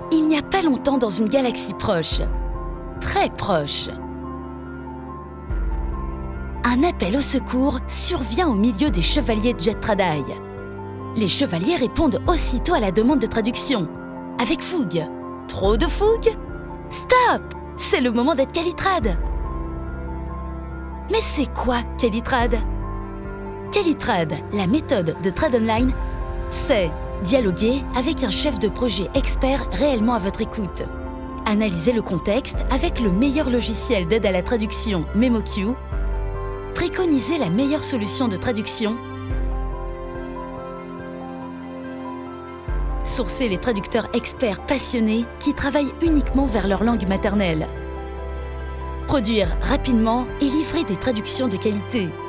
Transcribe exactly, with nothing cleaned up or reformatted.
Il n'y a pas longtemps dans une galaxie proche, très proche, un appel au secours survient au milieu des chevaliers de Jetradaï. Les chevaliers répondent aussitôt à la demande de traduction, avec fougue. Trop de fougue? Stop! C'est le moment d'être Calitrad. Mais c'est quoi Calitrad? Calitrad, la méthode de Trad Online, c'est dialoguer avec un chef de projet expert réellement à votre écoute. Analyser le contexte avec le meilleur logiciel d'aide à la traduction MemoQ. Préconiser la meilleure solution de traduction. Sourcer les traducteurs experts passionnés qui travaillent uniquement vers leur langue maternelle. Produire rapidement et livrer des traductions de qualité.